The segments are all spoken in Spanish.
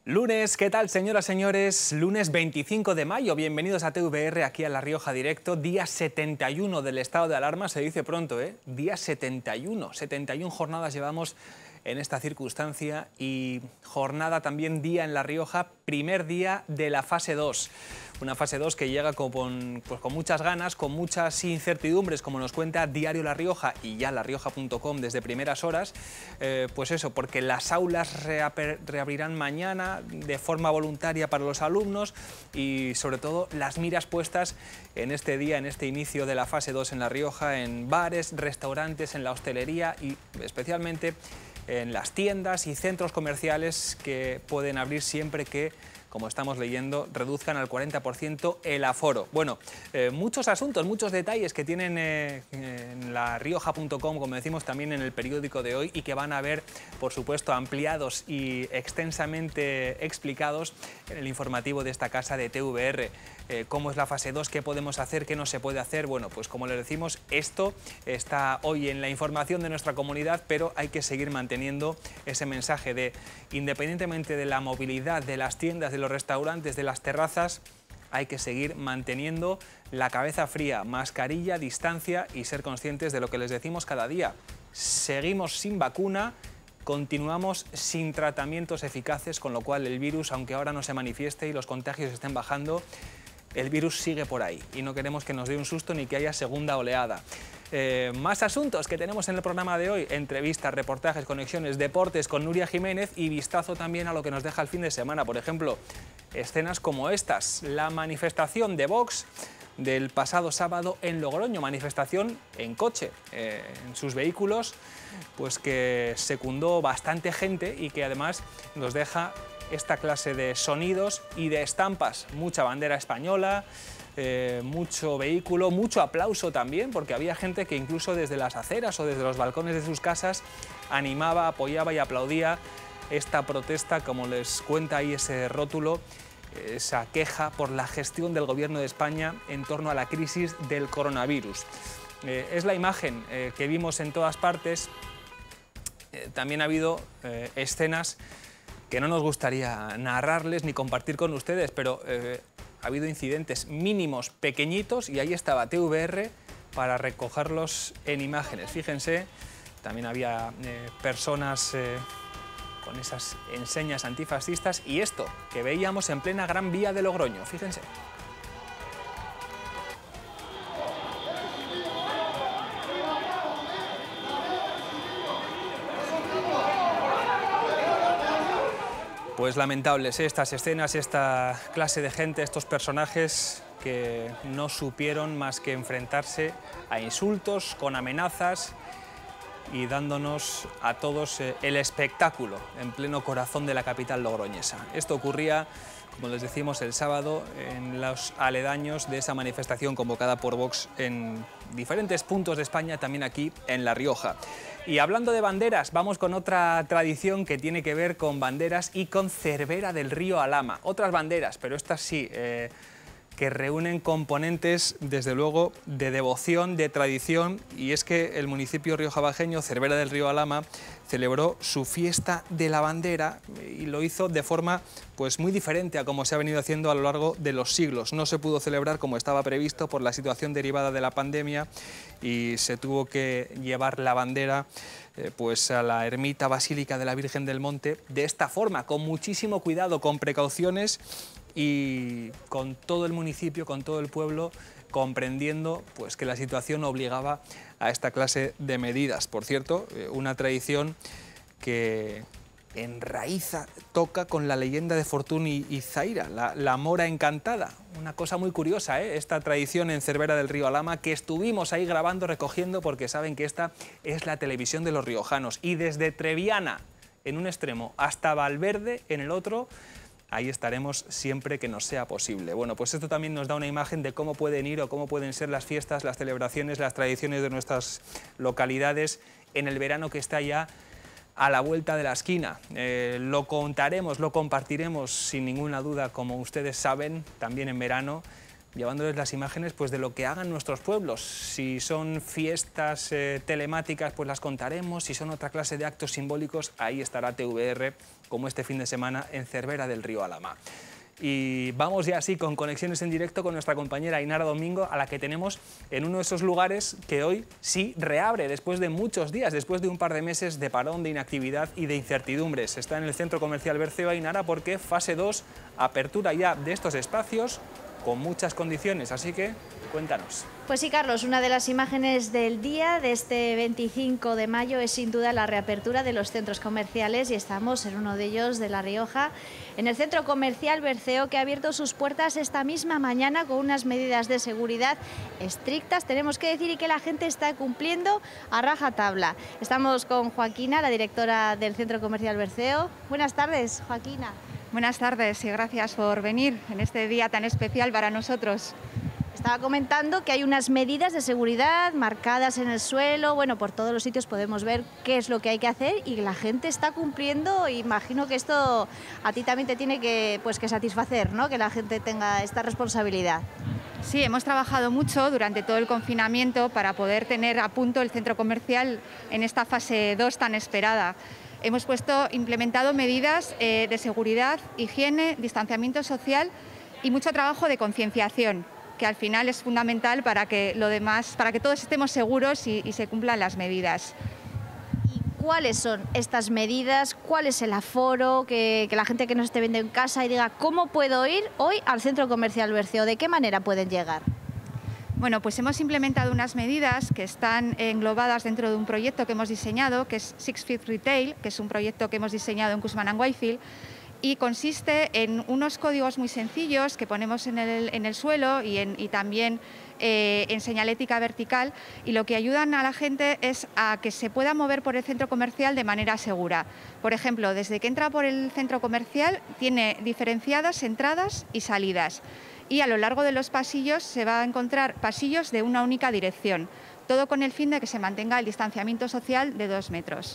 Lunes, ¿qué tal, señoras y señores? Lunes 25 de mayo, bienvenidos a TVR, aquí a La Rioja Directo, día 71 del estado de alarma, se dice pronto, ¿eh? Día 71 jornadas llevamos en esta circunstancia y jornada también día en La Rioja, primer día de la fase 2. Una fase 2 que llega con muchas ganas, con muchas incertidumbres, como nos cuenta Diario La Rioja y ya larioja.com desde primeras horas. Pues eso, porque las aulas reabrirán mañana de forma voluntaria para los alumnos y sobre todo las miras puestas en este día, en este inicio de la fase 2 en La Rioja, en bares, restaurantes, en la hostelería y especialmente en las tiendas y centros comerciales que pueden abrir siempre que, como estamos leyendo, reduzcan al 40% el aforo. Bueno, muchos asuntos, muchos detalles que tienen en larioja.com, como decimos también en el periódico de hoy, y que van a ver, por supuesto, ampliados y extensamente explicados en el informativo de esta casa de TVR. ¿Cómo es la fase 2? ¿Qué podemos hacer? ¿Qué no se puede hacer? Bueno, pues como les decimos, esto está hoy en la información de nuestra comunidad, pero hay que seguir manteniendo ese mensaje de, independientemente de la movilidad de las tiendas, de los restaurantes, de las terrazas, hay que seguir manteniendo la cabeza fría, mascarilla, distancia y ser conscientes de lo que les decimos cada día. Seguimos sin vacuna, continuamos sin tratamientos eficaces, con lo cual el virus, aunque ahora no se manifieste y los contagios estén bajando, el virus sigue por ahí y no queremos que nos dé un susto ni que haya segunda oleada. Más asuntos que tenemos en el programa de hoy: entrevistas, reportajes, conexiones, deportes con Nuria Jiménez y vistazo también a lo que nos deja el fin de semana. Por ejemplo, escenas como estas, la manifestación de Vox del pasado sábado en Logroño, manifestación en coche, en sus vehículos, pues que secundó bastante gente y que además nos deja esta clase de sonidos y de estampas, mucha bandera española, mucho vehículo, mucho aplauso también, porque había gente que incluso desde las aceras o desde los balcones de sus casas animaba, apoyaba y aplaudía esta protesta, como les cuenta ahí ese rótulo, esa queja por la gestión del Gobierno de España en torno a la crisis del coronavirus. Es la imagen que vimos en todas partes. También ha habido escenas que no nos gustaría narrarles ni compartir con ustedes, pero ha habido incidentes mínimos, pequeñitos, y ahí estaba TVR para recogerlos en imágenes. Fíjense, también había personas con esas enseñas antifascistas y esto que veíamos en plena Gran Vía de Logroño, fíjense. Pues lamentables estas escenas, esta clase de gente, estos personajes que no supieron más que enfrentarse a insultos, con amenazas y dándonos a todos el espectáculo en pleno corazón de la capital logroñesa. Esto ocurría, como les decimos, el sábado en los aledaños de esa manifestación convocada por Vox en diferentes puntos de España, también aquí en La Rioja. Y hablando de banderas, vamos con otra tradición que tiene que ver con banderas y con Cervera del Río Alhama. Otras banderas, pero estas sí, que reúnen componentes, desde luego, de devoción, de tradición, y es que el municipio riojabajeño, Cervera del Río Alhama, celebró su fiesta de la bandera y lo hizo de forma pues muy diferente a como se ha venido haciendo a lo largo de los siglos. No se pudo celebrar como estaba previsto por la situación derivada de la pandemia y se tuvo que llevar la bandera pues a la ermita basílica de la Virgen del Monte de esta forma, con muchísimo cuidado, con precauciones y con todo el municipio, con todo el pueblo comprendiendo pues que la situación obligaba a esta clase de medidas. Por cierto, una tradición que enraiza, toca con la leyenda de Fortún y Zaira, la mora encantada. Una cosa muy curiosa, esta tradición en Cervera del Río Alhama, que estuvimos ahí grabando, recogiendo, porque saben que esta es la televisión de los riojanos. Y desde Treviana, en un extremo, hasta Valverde, en el otro, ahí estaremos siempre que nos sea posible. Bueno, pues esto también nos da una imagen de cómo pueden ir o cómo pueden ser las fiestas, las celebraciones, las tradiciones de nuestras localidades en el verano que está ya a la vuelta de la esquina. Lo contaremos, lo compartiremos sin ninguna duda, como ustedes saben, también en verano, llevándoles las imágenes pues, de lo que hagan nuestros pueblos. Si son fiestas telemáticas, pues las contaremos. Si son otra clase de actos simbólicos, ahí estará TVR, como este fin de semana en Cervera del Río Alhama. Y vamos ya así con conexiones en directo con nuestra compañera Ainara Domingo, a la que tenemos en uno de esos lugares que hoy sí reabre después de muchos días, después de un par de meses de parón, de inactividad y de incertidumbres. Está en el Centro Comercial Berceo, Ainara, porque fase 2, apertura ya de estos espacios con muchas condiciones, así que cuéntanos. Pues sí, Carlos, una de las imágenes del día de este 25 de mayo es sin duda la reapertura de los centros comerciales y estamos en uno de ellos de La Rioja, en el Centro Comercial Berceo, que ha abierto sus puertas esta misma mañana con unas medidas de seguridad estrictas, tenemos que decir, y que la gente está cumpliendo a rajatabla. Estamos con Joaquina, la directora del Centro Comercial Berceo. Buenas tardes, Joaquina. Buenas tardes y gracias por venir en este día tan especial para nosotros. Estaba comentando que hay unas medidas de seguridad marcadas en el suelo, bueno, por todos los sitios podemos ver qué es lo que hay que hacer y la gente está cumpliendo. Imagino que esto a ti también te tiene que satisfacer, ¿no?, que la gente tenga esta responsabilidad. Sí, hemos trabajado mucho durante todo el confinamiento para poder tener a punto el centro comercial en esta fase 2 tan esperada. Hemos implementado medidas de seguridad, higiene, distanciamiento social y mucho trabajo de concienciación, que al final es fundamental para que todos estemos seguros y se cumplan las medidas. ¿Y cuáles son estas medidas? ¿Cuál es el aforo? Que la gente que nos esté viendo en casa y diga, ¿cómo puedo ir hoy al Centro Comercial Berceo? ¿De qué manera pueden llegar? Bueno, pues hemos implementado unas medidas que están englobadas dentro de un proyecto que hemos diseñado, que es 6 Feet Retail, que es un proyecto que hemos diseñado en Cushman & Wakefield, y consiste en unos códigos muy sencillos que ponemos en el suelo y también en señalética vertical, y lo que ayudan a la gente es a que se pueda mover por el centro comercial de manera segura. Por ejemplo, desde que entra por el centro comercial tiene diferenciadas entradas y salidas, y a lo largo de los pasillos se va a encontrar pasillos de una única dirección, todo con el fin de que se mantenga el distanciamiento social de 2 metros.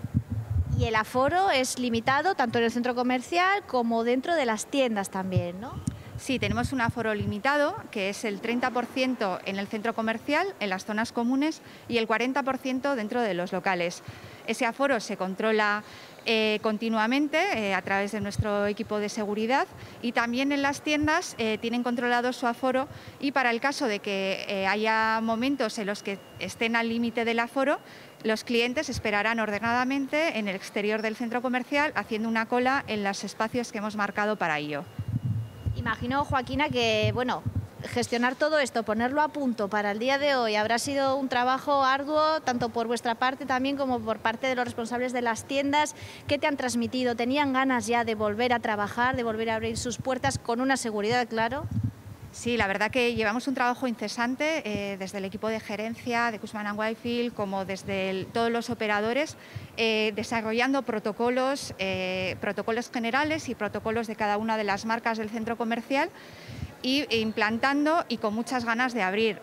Y el aforo es limitado tanto en el centro comercial como dentro de las tiendas también, ¿no? Sí, tenemos un aforo limitado, que es el 30% en el centro comercial, en las zonas comunes, y el 40% dentro de los locales. Ese aforo se controla continuamente a través de nuestro equipo de seguridad, y también en las tiendas tienen controlado su aforo, y para el caso de que haya momentos en los que estén al límite del aforo, los clientes esperarán ordenadamente en el exterior del centro comercial haciendo una cola en los espacios que hemos marcado para ello. Imagino, Joaquina, que bueno, gestionar todo esto, ponerlo a punto para el día de hoy, habrá sido un trabajo arduo, tanto por vuestra parte también como por parte de los responsables de las tiendas. ¿Qué te han transmitido? ¿Tenían ganas ya de volver a trabajar, de volver a abrir sus puertas con una seguridad, claro? Sí, la verdad que llevamos un trabajo incesante desde el equipo de gerencia de Cushman & Wakefield como desde todos los operadores, desarrollando protocolos generales y protocolos de cada una de las marcas del centro comercial, y implantando y con muchas ganas de abrir.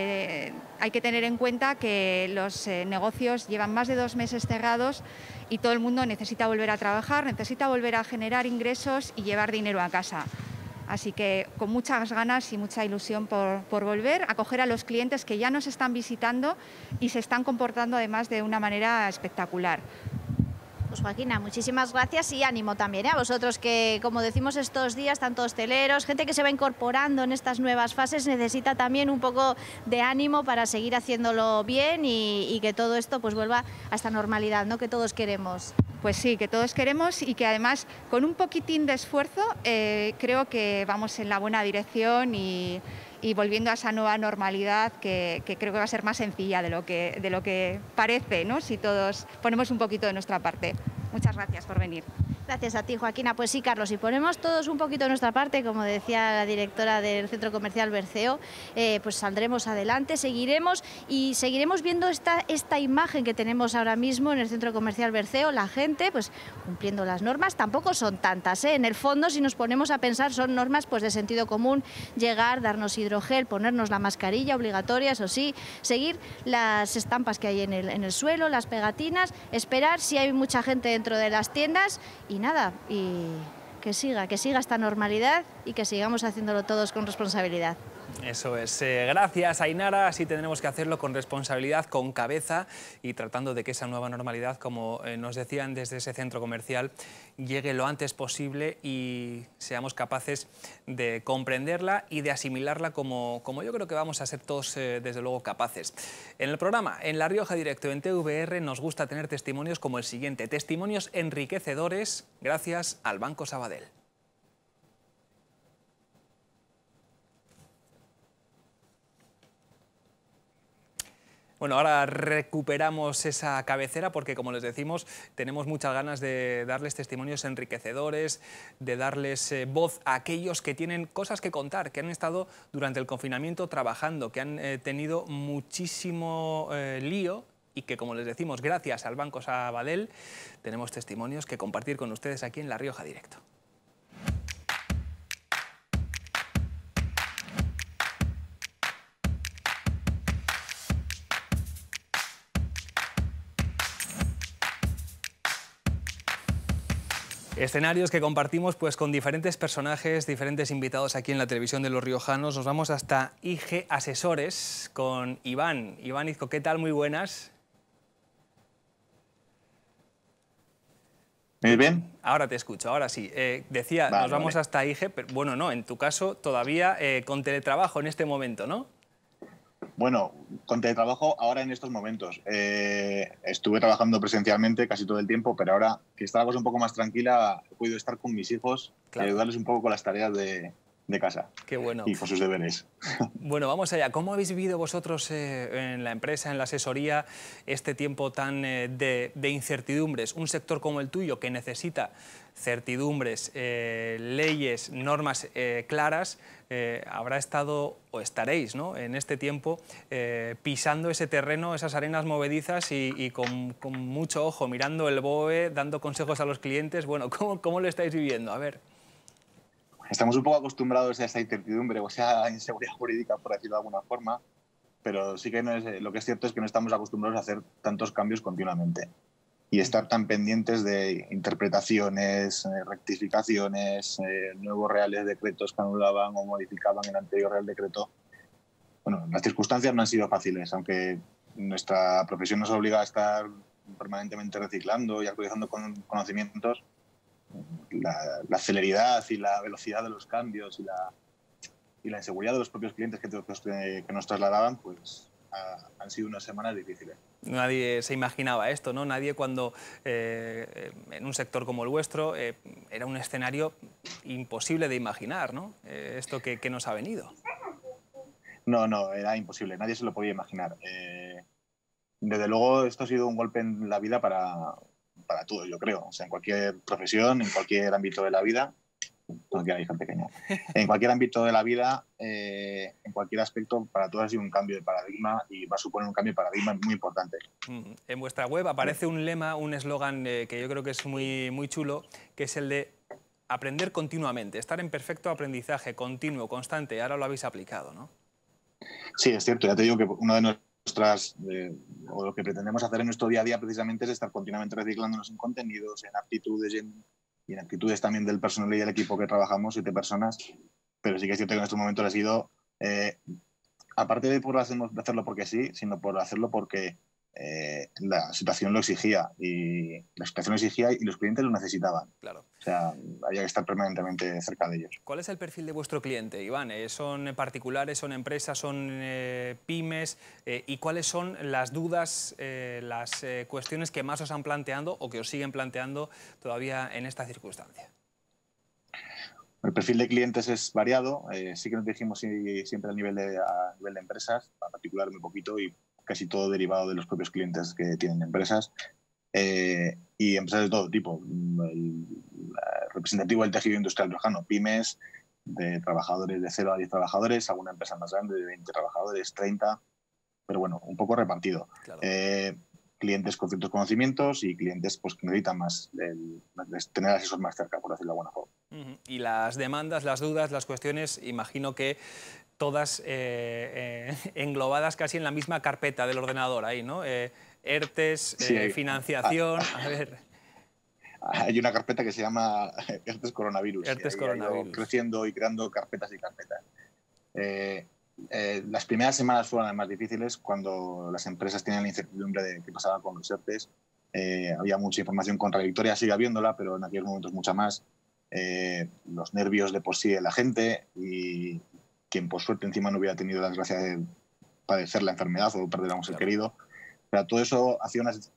Hay que tener en cuenta que los negocios llevan más de 2 meses cerrados y todo el mundo necesita volver a trabajar, necesita volver a generar ingresos y llevar dinero a casa. Así que con muchas ganas y mucha ilusión por volver a acoger a los clientes que ya nos están visitando y se están comportando además de una manera espectacular. Pues Joaquina, muchísimas gracias y ánimo también a vosotros que, como decimos estos días, tanto hosteleros, gente que se va incorporando en estas nuevas fases, necesita también un poco de ánimo para seguir haciéndolo bien y que todo esto pues vuelva a esta normalidad, ¿no?, que todos queremos. Pues sí, que todos queremos, y que además con un poquitín de esfuerzo creo que vamos en la buena dirección y volviendo a esa nueva normalidad que creo que va a ser más sencilla de lo que parece, ¿no?, si todos ponemos un poquito de nuestra parte. Muchas gracias por venir. Gracias a ti, Joaquina. Pues sí, Carlos, si ponemos todos un poquito de nuestra parte, como decía la directora del Centro Comercial Berceo, pues saldremos adelante, seguiremos viendo esta imagen que tenemos ahora mismo en el Centro Comercial Berceo, la gente pues cumpliendo las normas. Tampoco son tantas, ¿eh? En el fondo, si nos ponemos a pensar, son normas pues de sentido común: llegar, darnos hidrogel, ponernos la mascarilla obligatoria, eso sí, seguir las estampas que hay en el suelo, las pegatinas, esperar si hay mucha gente dentro de las tiendas y nada, y que siga esta normalidad y que sigamos haciéndolo todos con responsabilidad. Eso es. Gracias, Ainara. Así tendremos que hacerlo con responsabilidad, con cabeza y tratando de que esa nueva normalidad, como nos decían desde ese centro comercial, llegue lo antes posible y seamos capaces de comprenderla y de asimilarla como yo creo que vamos a ser todos, desde luego, capaces. En el programa, en La Rioja Directo, en TVR, nos gusta tener testimonios como el siguiente. Testimonios enriquecedores gracias al Banco Sabadell. Bueno, ahora recuperamos esa cabecera porque, como les decimos, tenemos muchas ganas de darles testimonios enriquecedores, de darles voz a aquellos que tienen cosas que contar, que han estado durante el confinamiento trabajando, que han tenido muchísimo lío y que, como les decimos, gracias al Banco Sabadell, tenemos testimonios que compartir con ustedes aquí en La Rioja Directo. Escenarios que compartimos pues con diferentes personajes, diferentes invitados aquí en la televisión de los riojanos. Nos vamos hasta IG Asesores con Iván. Iván Izco, ¿qué tal? Muy buenas. ¿Me bien? Ahora te escucho, ahora sí. Decía, nos vamos hasta IG, pero bueno, no, en tu caso todavía con teletrabajo en este momento, ¿no? Bueno, con teletrabajo ahora en estos momentos. Estuve trabajando presencialmente casi todo el tiempo, pero ahora que está la cosa un poco más tranquila, he podido estar con mis hijos y ayudarles un poco con las tareas de casa. Qué bueno. Y con sus deberes. Bueno, vamos allá. ¿Cómo habéis vivido vosotros en la empresa, en la asesoría, este tiempo tan de incertidumbres? Un sector como el tuyo que necesita certidumbres, leyes, normas claras, habrá estado, o estaréis, ¿no?, en este tiempo pisando ese terreno, esas arenas movedizas y con mucho ojo, mirando el BOE, dando consejos a los clientes. Bueno, ¿cómo lo estáis viviendo? A ver. Estamos un poco acostumbrados a esa incertidumbre o esa inseguridad jurídica, por decirlo de alguna forma, pero sí que lo que es cierto es que no estamos acostumbrados a hacer tantos cambios continuamente y estar tan pendientes de interpretaciones, rectificaciones, nuevos reales decretos que anulaban o modificaban el anterior real decreto. Bueno, las circunstancias no han sido fáciles, aunque nuestra profesión nos obliga a estar permanentemente reciclando y actualizando conocimientos. La celeridad y la velocidad de los cambios y la inseguridad de los propios clientes que nos trasladaban, pues han sido unas semanas difíciles. Nadie se imaginaba esto, ¿no? Nadie cuando en un sector como el vuestro era un escenario imposible de imaginar, ¿no? Esto que nos ha venido. No, era imposible, nadie se lo podía imaginar. Desde luego esto ha sido un golpe en la vida para todos, yo creo. O sea, en cualquier profesión, en cualquier ámbito de la vida, tengo que ir hija pequeña. En cualquier ámbito de la vida, en cualquier aspecto, para todos ha sido un cambio de paradigma y va a suponer un cambio de paradigma muy importante. En vuestra web aparece un lema, un eslogan que yo creo que es muy, muy chulo, que es el de aprender continuamente, estar en perfecto aprendizaje continuo, constante. Ahora lo habéis aplicado, ¿no? Sí, es cierto. Ya te digo que uno de nuestras, o lo que pretendemos hacer en nuestro día a día precisamente es estar continuamente reciclándonos en contenidos, en aptitudes y en actitudes también del personal y del equipo que trabajamos, 7 personas, pero sí que es cierto que en estos momentos ha sido, aparte de por hacerlo porque sí, sino por hacerlo porque la situación lo exigía y la situación lo exigía y los clientes lo necesitaban. Claro. O sea, había que estar permanentemente cerca de ellos. ¿Cuál es el perfil de vuestro cliente, Iván? ¿Son particulares, son empresas, son pymes? ¿Y cuáles son las dudas, las cuestiones que más os han planteado o que os siguen planteando todavía en esta circunstancia? El perfil de clientes es variado. Sí que nos dirigimos siempre a nivel de empresas, a particular muy poquito y casi todo derivado de los propios clientes que tienen empresas. Y empresas de todo tipo. El representativo del tejido industrial riojano, pymes, de trabajadores de 0 a 10 trabajadores, alguna empresa más grande de 20 trabajadores, 30, pero bueno, un poco repartido. Claro. Clientes con ciertos conocimientos y clientes pues, que necesitan más tener asesores más cerca, por decirlo de alguna forma. Y las demandas, las dudas, las cuestiones, imagino que todas englobadas casi en la misma carpeta del ordenador ahí, ¿no? ERTES, sí, financiación, a ver. Hay una carpeta que se llama ERTES Coronavirus. ERTES Coronavirus. Creciendo y creando carpetas y carpetas. las primeras semanas fueron las más difíciles, cuando las empresas tenían la incertidumbre de qué pasaba con los ERTEs. Había mucha información contradictoria, sigue habiendo,la pero en aquellos momentos mucha más. Los nervios de por sí de la gente, y quien por suerte encima no hubiera tenido la desgracia de padecer la enfermedad o perder a un ser querido. Pero todo eso hacía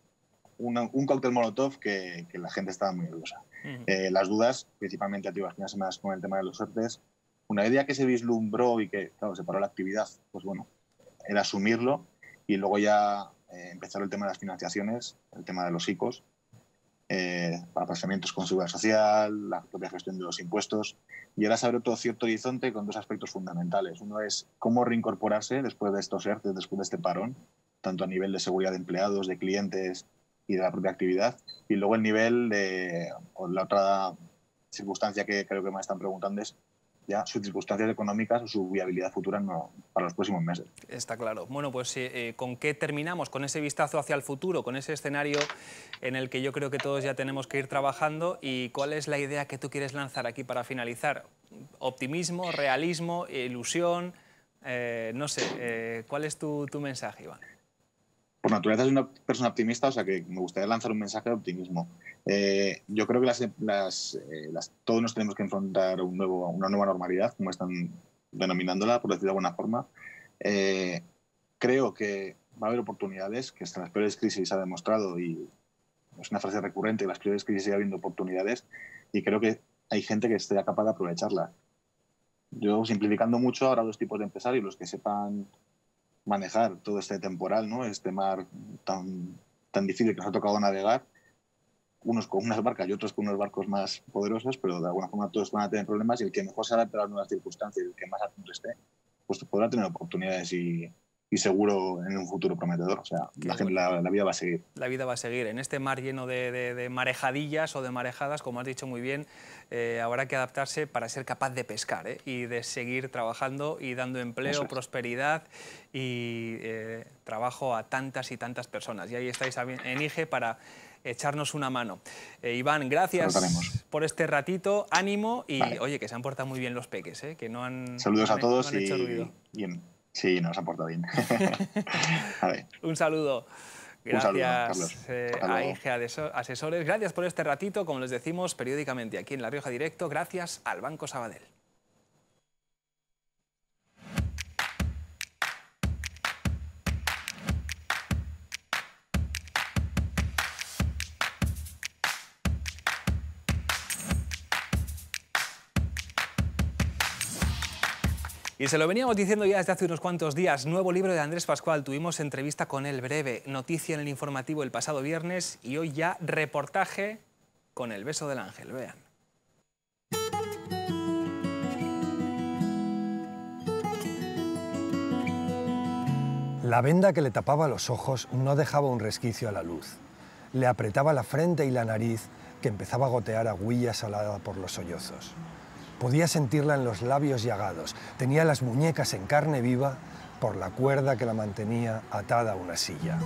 un cóctel molotov que la gente estaba muy nerviosa. Las dudas, principalmente a las primeras semanas con el tema de los ERTEs, una idea que se vislumbró y que, claro, se paró la actividad, pues bueno, era asumirlo, y luego ya empezar el tema de las financiaciones, el tema de los ICOs, para aplazamientos con seguridad social, la propia gestión de los impuestos, y ahora se abre todo cierto horizonte con dos aspectos fundamentales. Uno es cómo reincorporarse después de estos ERTEs, después de este parón, tanto a nivel de seguridad de empleados, de clientes y de la propia actividad, y luego el nivel de, o la otra circunstancia que creo que me están preguntando es ya sus circunstancias económicas o su viabilidad futura para los próximos meses. Está claro. Bueno, pues ¿con qué terminamos? Con ese vistazo hacia el futuro, con ese escenario en el que yo creo que todos ya tenemos que ir trabajando. ¿Y cuál es la idea que tú quieres lanzar aquí para finalizar? ¿Optimismo, realismo, ilusión? No sé, ¿cuál es tu mensaje, Iván? Por naturaleza soy una persona optimista, o sea que me gustaría lanzar un mensaje de optimismo. Yo creo que todos nos tenemos que enfrentar una nueva normalidad, como están denominándola, por decirlo de alguna forma. Creo que va a haber oportunidades, que hasta en las peores crisis se ha demostrado, y es una frase recurrente, que en las peores crisis sigue habiendo oportunidades, y creo que hay gente que esté capaz de aprovecharlas. Yo, simplificando mucho, habrá dos tipos de empresarios: los que sepan manejar todo este temporal, ¿no? Este mar tan difícil que nos ha tocado navegar, unos con unas barcas y otros con unos barcos más poderosos, pero de alguna forma todos van a tener problemas, y el que mejor se adapte a las nuevas circunstancias y el que más atento esté, pues podrá tener oportunidades y seguro en un futuro prometedor. O sea, la vida va a seguir. La vida va a seguir. En este mar lleno de marejadillas o de marejadas, como has dicho muy bien, habrá que adaptarse para ser capaz de pescar, y de seguir trabajando y dando empleo, prosperidad y trabajo a tantas y tantas personas. Y ahí estáis en IGE para echarnos una mano. Iván, gracias por este ratito, ánimo y, oye, que se han portado muy bien los peques, que no han Saludos a todos no han hecho ruido. Sí, nos ha portado bien. Un saludo. Gracias a IGE Asesores. Gracias por este ratito, como les decimos periódicamente aquí en La Rioja Directo. Gracias al Banco Sabadell. Y se lo veníamos diciendo ya desde hace unos cuantos días. Nuevo libro de Andrés Pascual. Tuvimos entrevista con él breve, noticia en el informativo el pasado viernes, y hoy ya reportaje con El beso del ángel. Vean. La venda que le tapaba los ojos no dejaba un resquicio a la luz. Le apretaba la frente y la nariz, que empezaba a gotear agüilla salada por los sollozos. Podía sentirla en los labios llagados. Tenía las muñecas en carne viva por la cuerda que la mantenía atada a una silla.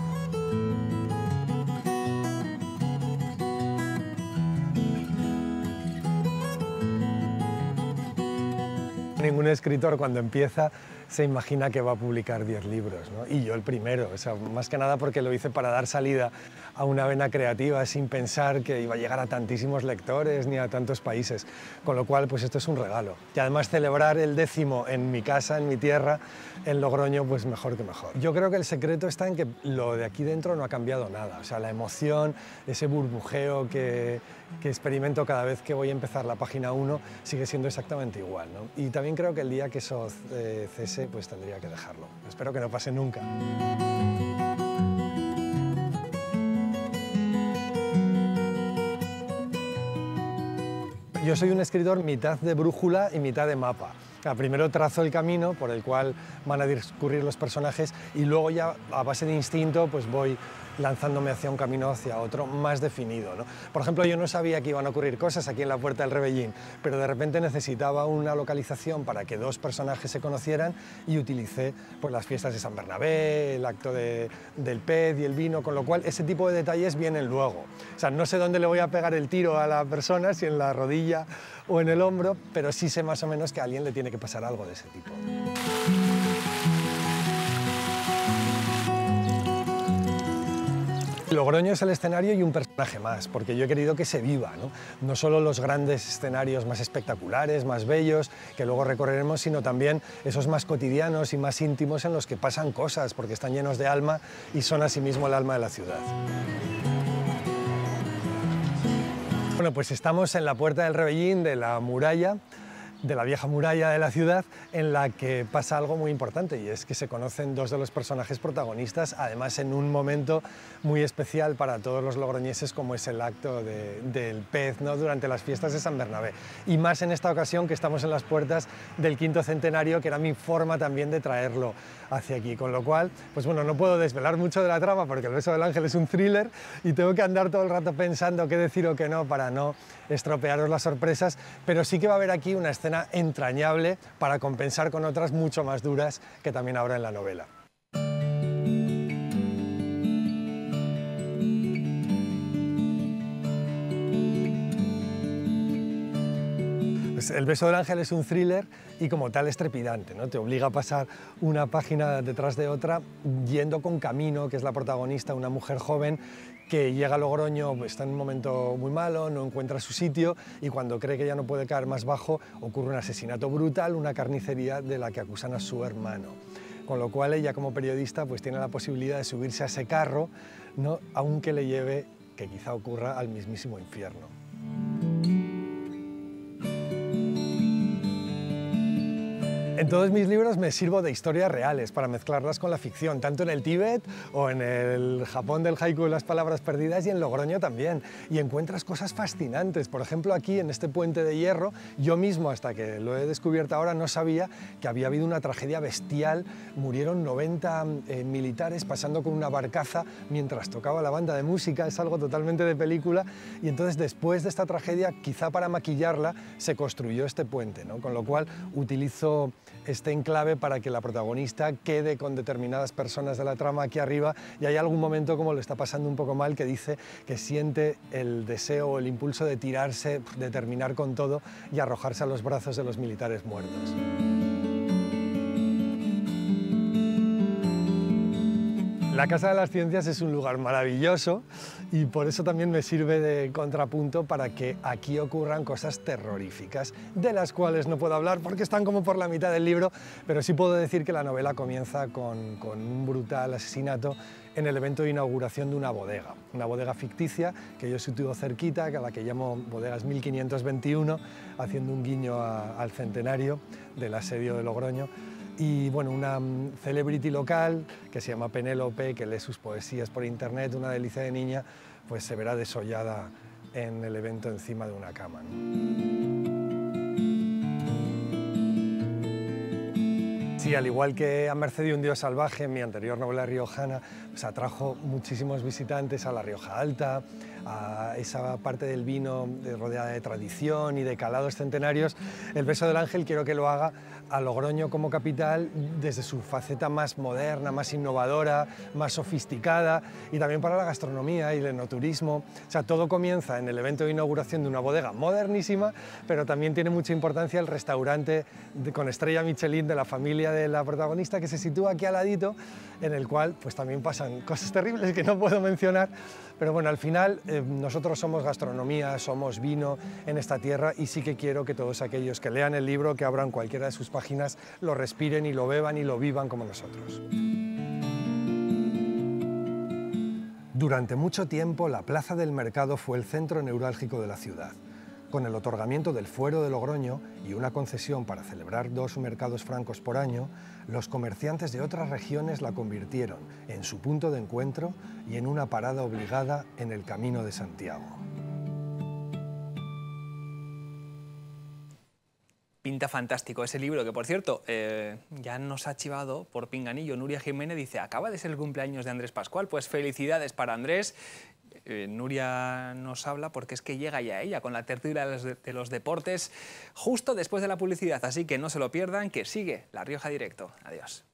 Ningún escritor, cuando empieza, se imagina que va a publicar 10 libros, ¿no? Y yo el primero, o sea, más que nada porque lo hice para dar salida a una vena creativa, sin pensar que iba a llegar a tantísimos lectores ni a tantos países, con lo cual pues esto es un regalo. Y además celebrar el 10º en mi casa, en mi tierra, en Logroño, pues mejor que mejor. Yo creo que el secreto está en que lo de aquí dentro no ha cambiado nada, o sea, la emoción, ese burbujeo que experimento cada vez que voy a empezar la página 1 sigue siendo exactamente igual, ¿no? Y también creo que el día que eso cese, pues tendría que dejarlo. Espero que no pase nunca. Yo soy un escritor mitad de brújula y mitad de mapa. Primero trazo el camino por el cual van a discurrir los personajes y luego ya a base de instinto pues voy lanzándome hacia un camino hacia otro más definido, ¿no? Por ejemplo, yo no sabía que iban a ocurrir cosas aquí en la Puerta del Rebellín, pero de repente necesitaba una localización para que dos personajes se conocieran y utilicé pues, las fiestas de San Bernabé, el acto del pez y el vino, con lo cual ese tipo de detalles vienen luego. O sea, no sé dónde le voy a pegar el tiro a la persona, si en la rodilla o en el hombro, pero sí sé más o menos que a alguien le tiene que pasar algo de ese tipo. Logroño es el escenario y un personaje más, porque yo he querido que se viva, ¿no? No solo los grandes escenarios más espectaculares, más bellos, que luego recorreremos, sino también esos más cotidianos y más íntimos en los que pasan cosas, porque están llenos de alma y son asimismo el alma de la ciudad. Bueno, pues estamos en la Puerta del Rebellín de la muralla, de la vieja muralla de la ciudad, en la que pasa algo muy importante, y es que se conocen dos de los personajes protagonistas, además en un momento muy especial para todos los logroñeses, como es el acto del pez, ¿no?, durante las fiestas de San Bernabé. Y más en esta ocasión que estamos en las puertas del 5º centenario, que era mi forma también de traerlo hacia aquí. Con lo cual, pues bueno, no puedo desvelar mucho de la trama porque El beso del ángel es un thriller y tengo que andar todo el rato pensando qué decir o qué no para no estropearos las sorpresas, pero sí que va a haber aquí una escena entrañable para compensar con otras mucho más duras que también habrá en la novela. Pues El beso del ángel es un thriller y como tal es trepidante, ¿no? Te obliga a pasar una página detrás de otra yendo con Camino, que es la protagonista, una mujer joven que llega a Logroño, pues está en un momento muy malo, no encuentra su sitio y cuando cree que ya no puede caer más bajo ocurre un asesinato brutal, una carnicería de la que acusan a su hermano. Con lo cual ella como periodista pues tiene la posibilidad de subirse a ese carro, ¿no?, aunque le lleve, que quizá ocurra, al mismísimo infierno. En todos mis libros me sirvo de historias reales para mezclarlas con la ficción, tanto en el Tíbet o en el Japón del haiku y las palabras perdidas y en Logroño también. Y encuentras cosas fascinantes. Por ejemplo, aquí en este puente de hierro, yo mismo, hasta que lo he descubierto ahora, no sabía que había habido una tragedia bestial. Murieron 90 militares pasando con una barcaza mientras tocaba la banda de música. Es algo totalmente de película. Y entonces, después de esta tragedia, quizá para maquillarla, se construyó este puente, ¿no? Con lo cual utilizo este enclave para que la protagonista quede con determinadas personas de la trama aquí arriba y hay algún momento, como le está pasando un poco mal, que dice que siente el deseo o el impulso de tirarse, de terminar con todo y arrojarse a los brazos de los militares muertos. La Casa de las Ciencias es un lugar maravilloso y por eso también me sirve de contrapunto para que aquí ocurran cosas terroríficas, de las cuales no puedo hablar porque están como por la mitad del libro, pero sí puedo decir que la novela comienza con un brutal asesinato en el evento de inauguración de una bodega ficticia que yo sitúo cerquita, a la que llamo Bodegas 1521, haciendo un guiño al centenario del asedio de Logroño. Y bueno, una celebrity local que se llama Penélope, que lee sus poesías por internet, una delicia de niña, pues se verá desollada en el evento encima de una cama, ¿no? Sí, al igual que A merced de un dios salvaje, mi anterior novela riojana, pues atrajo muchísimos visitantes a la Rioja Alta, a esa parte del vino rodeada de tradición y de calados centenarios. El beso del ángel quiero que lo haga a Logroño como capital desde su faceta más moderna, más innovadora, más sofisticada y también para la gastronomía y el enoturismo. O sea, todo comienza en el evento de inauguración de una bodega modernísima, pero también tiene mucha importancia el restaurante con estrella Michelin de la familia de la protagonista que se sitúa aquí al ladito, en el cual pues también pasan cosas terribles que no puedo mencionar, pero bueno, al final nosotros somos gastronomía, somos vino en esta tierra y sí que quiero que todos aquellos que lean el libro, que abran cualquiera de sus páginas, lo respiren y lo beban y lo vivan como nosotros. Durante mucho tiempo la plaza del mercado fue el centro neurálgico de la ciudad. Con el otorgamiento del fuero de Logroño y una concesión para celebrar 2 mercados francos por año, los comerciantes de otras regiones la convirtieron en su punto de encuentro y en una parada obligada en el Camino de Santiago. Pinta fantástico ese libro, que por cierto, ya nos ha chivado por pinganillo. Nuria Jiménez dice, acaba de ser el cumpleaños de Andrés Pascual, pues felicidades para Andrés. Nuria nos habla porque es que llega ya ella con la tertulia de los deportes justo después de la publicidad, así que no se lo pierdan, que sigue La Rioja Directo. Adiós.